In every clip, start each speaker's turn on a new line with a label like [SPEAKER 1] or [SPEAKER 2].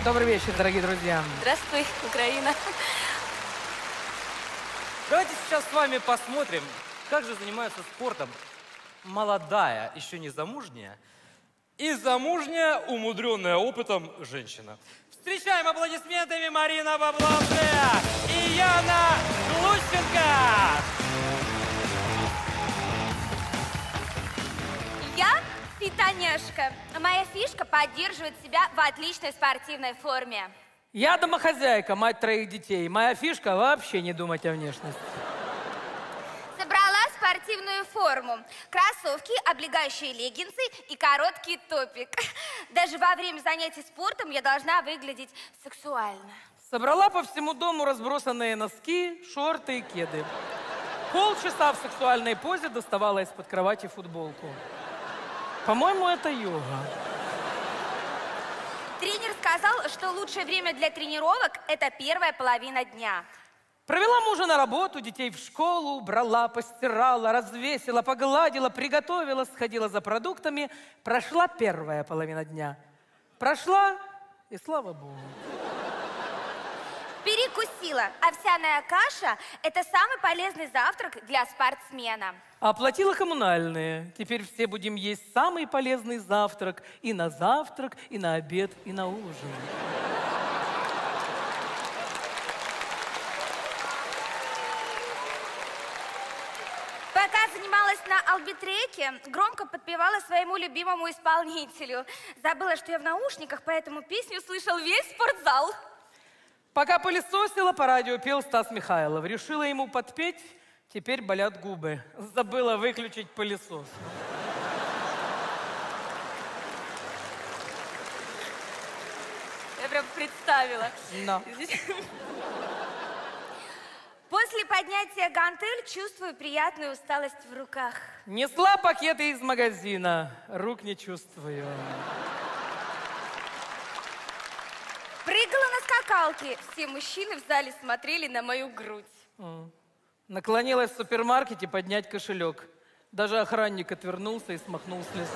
[SPEAKER 1] Добрый вечер, дорогие друзья.
[SPEAKER 2] Здравствуй, Украина.
[SPEAKER 3] Давайте сейчас с вами посмотрим, как же занимается спортом молодая, еще не замужняя, и замужняя, умудренная опытом женщина. Встречаем аплодисментами Марина Бабловская и Яна Глущенко.
[SPEAKER 2] Я питанешка. Моя фишка поддерживает себя в отличной спортивной форме.
[SPEAKER 1] Я домохозяйка, мать 3 детей. Моя фишка вообще не думать о внешности.
[SPEAKER 2] Собрала спортивную форму. Кроссовки, облегающие леггинсы и короткий топик. Даже во время занятий спортом я должна выглядеть сексуально.
[SPEAKER 1] Собрала по всему дому разбросанные носки, шорты и кеды. Полчаса в сексуальной позе доставала из-под кровати футболку. По-моему, это йога.
[SPEAKER 2] Тренер сказал, что лучшее время для тренировок – это первая половина дня.
[SPEAKER 1] Провела мужа на работу, детей в школу, убрала, постирала, развесила, погладила, приготовила, сходила за продуктами. Прошла первая половина дня. Прошла, и слава Богу.
[SPEAKER 2] Перекусила. Овсяная каша – это самый полезный завтрак для спортсмена.
[SPEAKER 1] Оплатила коммунальные. Теперь все будем есть самый полезный завтрак. И на завтрак, и на обед, и на ужин.
[SPEAKER 2] Пока занималась на албитреке, громко подпевала своему любимому исполнителю. Забыла, что я в наушниках, поэтому песню слышал весь спортзал.
[SPEAKER 1] Пока пылесосила, по радио пел Стас Михайлов. Решила ему подпеть, теперь болят губы. Забыла выключить пылесос.
[SPEAKER 2] Я прям представила.
[SPEAKER 1] Но.
[SPEAKER 2] После поднятия гантель чувствую приятную усталость в руках.
[SPEAKER 1] Несла пакеты из магазина, рук не чувствую.
[SPEAKER 2] Прыгала на скакалке. Все мужчины в зале смотрели на мою грудь.
[SPEAKER 1] Наклонилась в супермаркете поднять кошелек. Даже охранник отвернулся и смахнул слезу.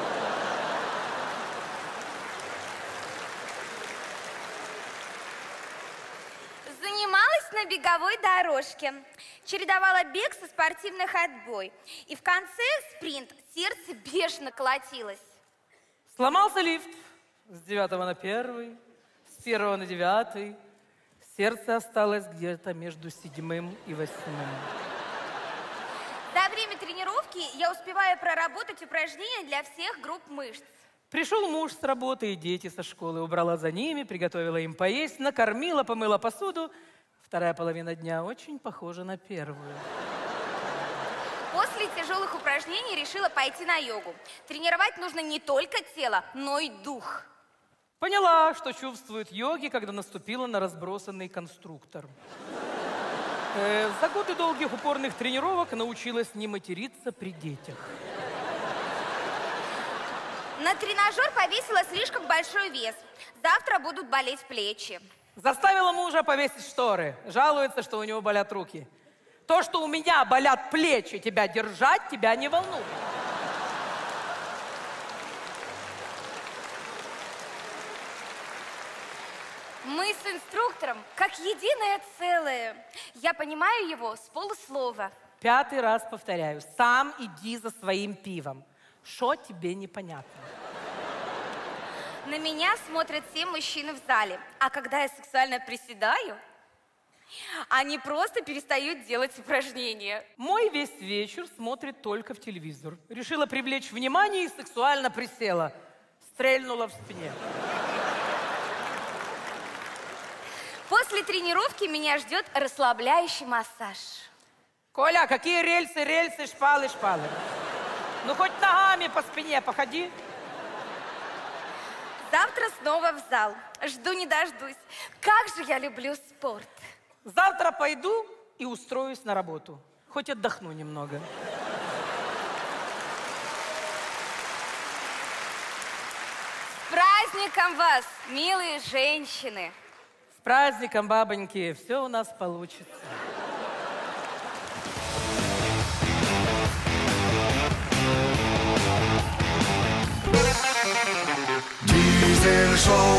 [SPEAKER 2] Занималась на беговой дорожке. Чередовала бег со спортивной ходьбой. И в конце спринт. Сердце бешено колотилось.
[SPEAKER 1] Сломался лифт с 9 на 1, с 1 на 9. Сердце осталось где-то между 7 и 8.
[SPEAKER 2] За время тренировки я успеваю проработать упражнения для всех групп мышц.
[SPEAKER 1] Пришел муж с работы и дети со школы. Убрала за ними, приготовила им поесть, накормила, помыла посуду. Вторая половина дня очень похожа на первую.
[SPEAKER 2] После тяжелых упражнений решила пойти на йогу. Тренировать нужно не только тело, но и дух.
[SPEAKER 1] Поняла, что чувствует йоги, когда наступила на разбросанный конструктор. За годы долгих упорных тренировок научилась не материться при детях.
[SPEAKER 2] На тренажер повесила слишком большой вес. Завтра будут болеть плечи.
[SPEAKER 1] Заставила мужа повесить шторы. Жалуется, что у него болят руки. То, что у меня болят плечи, тебя держать, тебя не волнует.
[SPEAKER 2] Мы с инструктором как единое целое. Я понимаю его с полуслова.
[SPEAKER 1] 5-й раз повторяю. Сам иди за своим пивом. Что тебе непонятно?
[SPEAKER 2] На меня смотрят все мужчины в зале. А когда я сексуально приседаю, они просто перестают делать упражнения.
[SPEAKER 1] Мой весь вечер смотрит только в телевизор. Решила привлечь внимание и сексуально присела. Стрельнула в спине.
[SPEAKER 2] После тренировки меня ждет расслабляющий массаж.
[SPEAKER 1] Коля, какие рельсы, рельсы, шпалы, шпалы. Ну хоть ногами по спине походи.
[SPEAKER 2] Завтра снова в зал. Жду не дождусь. Как же я люблю спорт.
[SPEAKER 1] Завтра пойду и устроюсь на работу. Хоть отдохну немного.
[SPEAKER 2] С праздником вас, милые женщины!
[SPEAKER 1] С праздником, бабоньки, все у нас получится.
[SPEAKER 4] Diesel Show.